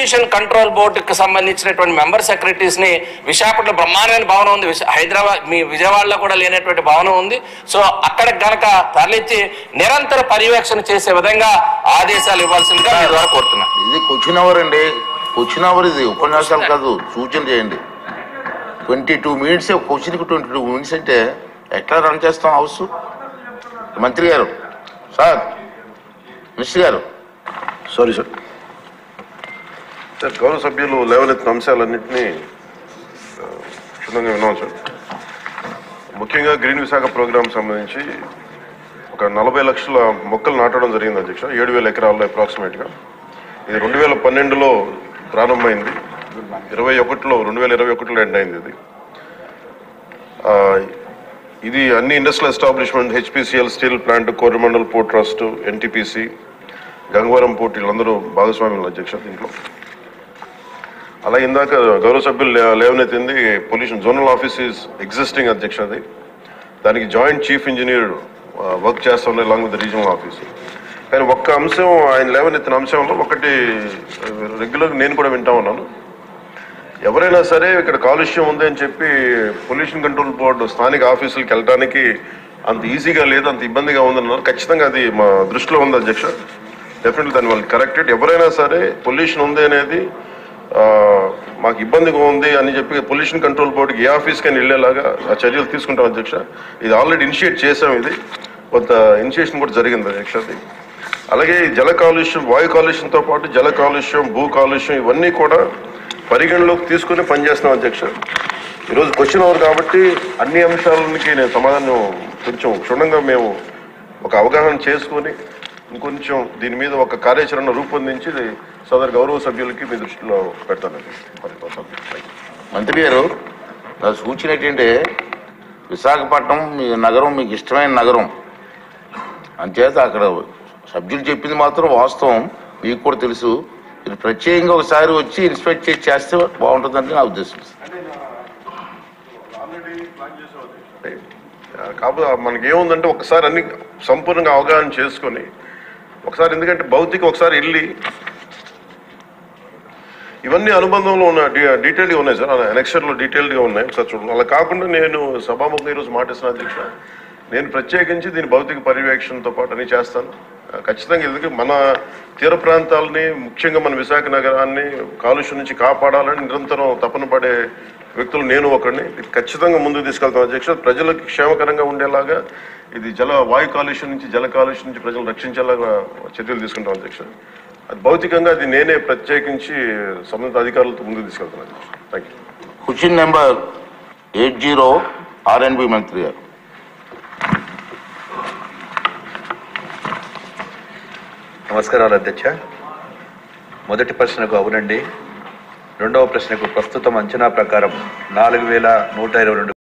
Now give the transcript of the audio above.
Pollution control బోర్డుకి సంబంధించినటువంటి member secretaries ని విశాఖపట్నంలో బ్రహ్మాండమైన భవనం ఉంది, హైదరాబాద్ మీ విజయవాడలో కూడా లేనటువంటి భవనం ఉంది. సో అక్కడ గనక తరలించి నిరంతర పర్యవేక్షణ చేసే విధంగా ఆదేశాలు ఇవ్వాల్సిందిగా మీ ద్వారా కోరుతున్నా. ఇది క్వశ్చన్ అవర్ అండి, క్వశ్చన్ అవర్, ఇది ఉపన్యాసాలు కాదు, సూచన చేయండి. 22 minutes క్వశ్చన్కి 22 minutes అంటే ఎట్లా రన్ చేస్తాం హౌస్? మంత్రి గారు, సార్, మినిస్టర్ గారు. Sorry sir. సార్, గౌరవ సభ్యులు లేవనెత్తిన అంశాలన్నింటినీ క్షుణ్ణంగా విన్నాం సార్. ముఖ్యంగా గ్రీన్ విశాఖ ప్రోగ్రాం సంబంధించి ఒక 40 లక్షల మొక్కలు నాటడం జరిగింది అధ్యక్ష, 7,000 ఎకరాల్లో అప్రాక్సిమేట్గా. ఇది 2012లో ప్రారంభమైంది, 2021లో ఎండ్ అయింది. ఇది అన్ని industrial establishment, HPCL steel plant, Coromandel port trust, NTPC, Gangavaram port, వీళ్ళందరూ భాగస్వామ్యులు అధ్యక్ష దీంట్లో. అలాగే ఇందాక గౌరవ సభ్యులు లేవనెత్తింది pollution zonal office is existing అధ్యక్ష. అది దానికి జాయింట్ చీఫ్ ఇంజనీర్ వర్క్ చేస్తున్నారు అలాంగ్ విత్ రీజనల్ ఆఫీస్. కానీ ఒక్క అంశం ఆయన లేవనెత్తిన అంశంలో ఒకటి రెగ్యులర్గా నేను కూడా వింటా ఉన్నాను. ఎవరైనా సరే ఇక్కడ కాలుష్యం ఉంది అని చెప్పి పొల్యూషన్ కంట్రోల్ బోర్డు స్థానిక ఆఫీసులకు వెళ్ళడానికి అంత ఈజీగా లేదు, అంత ఇబ్బందిగా ఉందన్నారు. ఖచ్చితంగా అది మా దృష్టిలో ఉంది అధ్యక్ష. డెఫినెట్లీ దాన్ని వాళ్ళు కరెక్టెడ్. ఎవరైనా సరే పొల్యూషన్ ఉంది అనేది మాకు ఇబ్బందిగా ఉంది అని చెప్పి పొల్యూషన్ కంట్రోల్ బోర్డుకి ఏ ఆఫీస్కి అని వెళ్ళేలాగా ఆ చర్యలు తీసుకుంటాం అధ్యక్ష. ఇది ఆల్రెడీ ఇనిషియేట్ చేసాం, ఇది కొంత ఇనిషియేషన్ కూడా జరిగింది అధ్యక్ష. అది అలాగే జల కాలుష్యం, వాయు కాలుష్యంతో పాటు జల కాలుష్యం, భూ కాలుష్యం ఇవన్నీ కూడా పరిగణలోకి తీసుకుని పనిచేస్తున్నాం అధ్యక్ష. ఈరోజు క్వశ్చన్ అవర్ కాబట్టి అన్ని అంశాలకి నేను సమాధానం కొంచెం క్షుణ్ణంగా మేము ఒక అవగాహన చేసుకొని ఇంకొంచెం దీని మీద ఒక కార్యాచరణ రూపొందించి సదరు గౌరవ సభ్యులకి మీ దృష్టిలో పెడతానండి. మంత్రి గారు, నా సూచన ఏంటంటే విశాఖపట్నం మీ నగరం, మీకు ఇష్టమైన నగరం అంచేత అక్కడ సభ్యులు చెప్పింది మాత్రం వాస్తవం, మీకు కూడా తెలుసు. ఇది ప్రత్యేకంగా ఒకసారి వచ్చి ఇన్స్పెక్ట్ చేస్తే బాగుంటుందని నా ఉద్దేశం. కాకపోతే మనకి ఏముందంటే ఒకసారి అన్ని సంపూర్ణంగా అవగాహన చేసుకొని ఒకసారి, ఎందుకంటే భౌతిక ఒకసారి వెళ్ళి ఇవన్నీ అనుబంధంలో ఉన్న డీటెయిల్గా ఉన్నాయి సార్, ఎనెక్చర్లో డీటెయిల్డ్గా ఉన్నాయి, ఒకసారి చూడండి. అలా కాకుండా నేను సభాముఖంగా ఈరోజు మాటిస్తున్న అధ్యక్ష, నేను ప్రత్యేకించి దీని భౌతిక పర్యవేక్షణతో పాటు అన్ని చేస్తాను ఖచ్చితంగా. ఎందుకంటే మన తీర ప్రాంతాలని, ముఖ్యంగా మన విశాఖ నగరాన్ని కాలుష్యం నుంచి కాపాడాలని నిరంతరం తపన పడే వ్యక్తులు నేను ఒకడిని. ఇది ఖచ్చితంగా ముందుకు తీసుకెళ్తాను అధ్యక్ష. ప్రజలకు క్షేమకరంగా ఉండేలాగా ఇది వాయు కాలుష్యం నుంచి, జల కాలుష్యం నుంచి ప్రజలు రక్షించేలాగా చర్యలు తీసుకుంటాం అధ్యక్ష. అది భౌతికంగా అది నేనే ప్రత్యేకించి సంబంధిత అధికారులతో ముందుకు తీసుకెళ్తాను అధ్యక్ష. Thank you. Question number 80 RNB మంత్రి గారు. నమస్కారాలు అధ్యక్ష. మొదటి ప్రశ్నకు అవునండి, రెండవ ప్రశ్నకు ప్రస్తుతం అంచనా ప్రకారం 4,122